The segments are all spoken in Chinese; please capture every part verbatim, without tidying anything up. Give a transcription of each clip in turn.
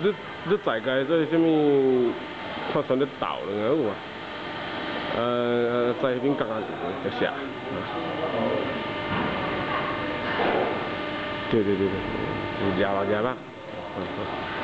你你大概做什么？看船咧倒了啊有啊，呃，在迄边夹下就下。对对对对，夹吧夹吧，嗯嗯。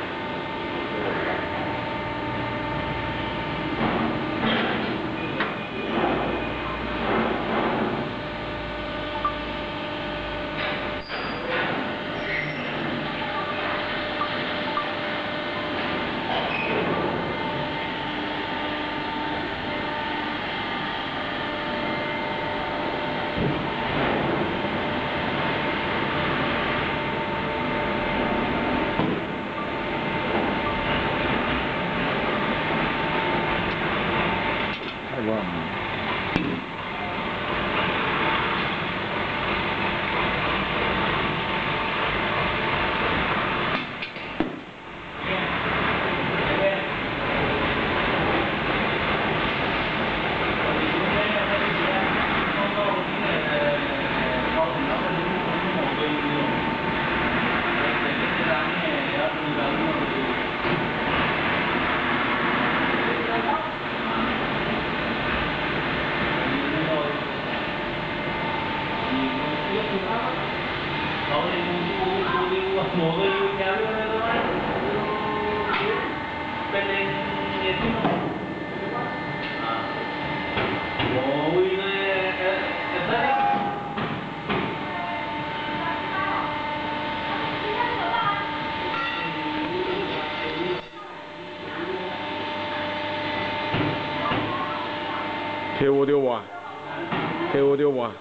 开我着哇，开我着哇。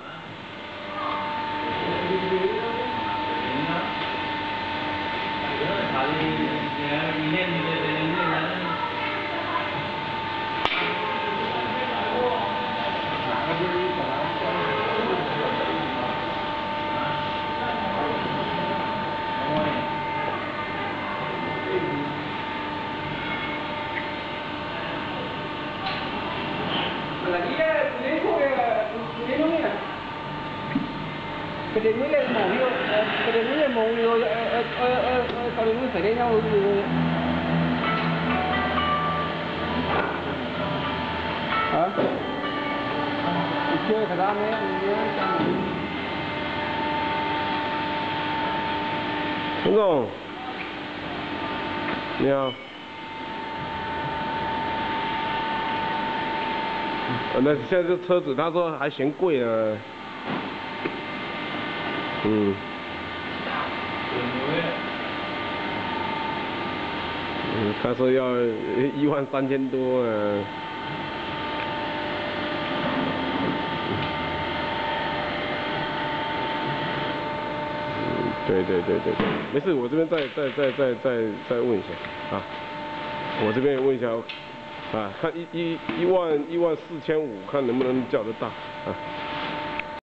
Cái đến cái màu hiệu, cái đến cái màu hiệu, ờ ờ ờ ờ, có đến phải đến nhau rồi. Hả? Chơi cả đám ấy, 陈总，你好。那现在这车子，他说还嫌贵啊。嗯。嗯，他说要一万三千多啊。嗯，对对对对对，没事，我这边再再再再再再问一下啊，我这边也问一下啊，看一一一万一万四千五，看能不能叫得到啊。